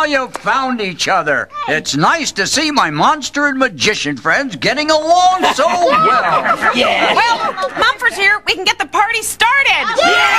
you found each other. It's nice to see my monster and magician friends getting along so well. Yeah. Well, Mumford's here. We can get the party started. Yeah!